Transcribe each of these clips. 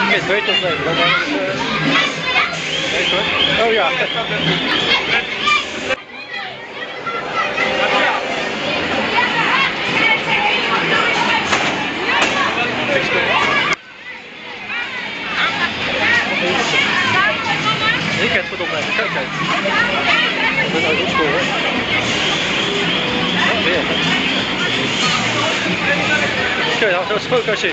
het beter opnemen dan Weet hoor. Oh ja. Ik heb het goed opnemen, kijk eens. Ik ben uit opsporen. Oh, weer. Oké, nou, dat is ook als je.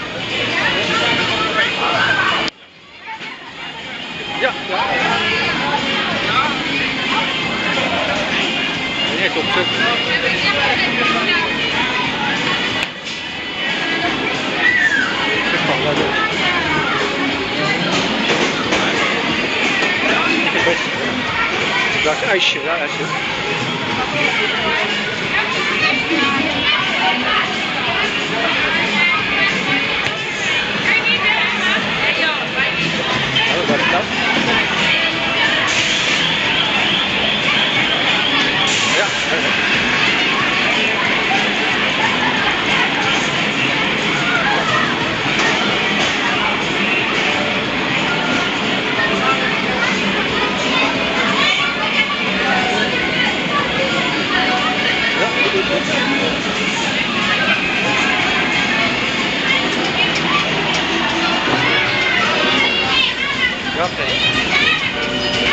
Ja, ja. Net op terug. Daar is een ijsje, ja, ijsje. Oh, wat is dat? Ja. Ja, oké.